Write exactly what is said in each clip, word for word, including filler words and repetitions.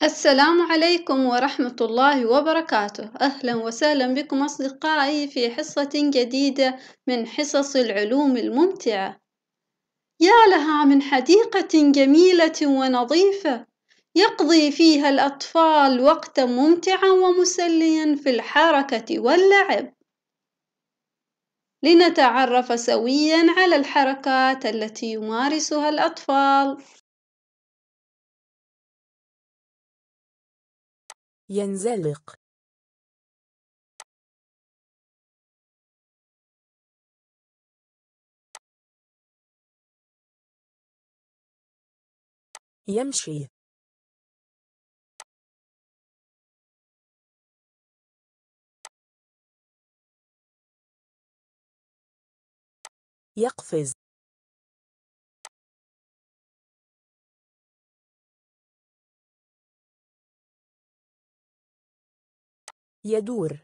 السلام عليكم ورحمة الله وبركاته، أهلا وسهلا بكم أصدقائي في حصة جديدة من حصص العلوم الممتعة. يا لها من حديقة جميلة ونظيفة يقضي فيها الأطفال وقتا ممتعا ومسليا في الحركة واللعب. لنتعرف سويا على الحركات التي يمارسها الأطفال. ينزلق، يمشي، يقفز، يدور،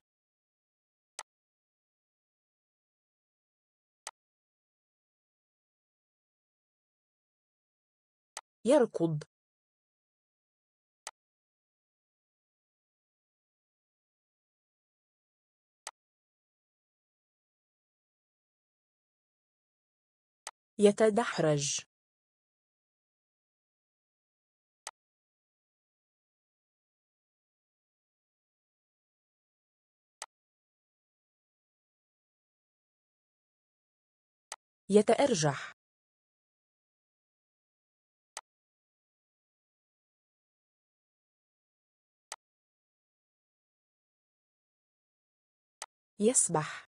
يركض، يتدحرج، يتأرجح، يسبح،